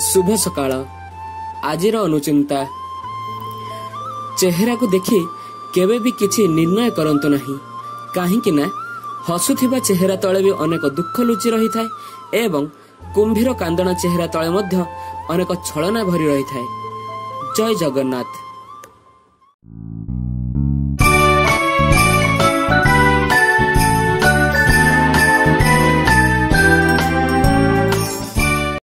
शुभ सकाळ। आजिर अनुचिंता चेहरा को देखि केवे भी किछि निर्णय करंतु नहीं, काहेकि ना हसुथिबा चेहरा तळे भी अनेक दुख लुचि रही थाए एवं कुंभीर कांदना चेहरा तळे मध्य अनेक छलना भरी रही थाए। जय जगन्नाथ।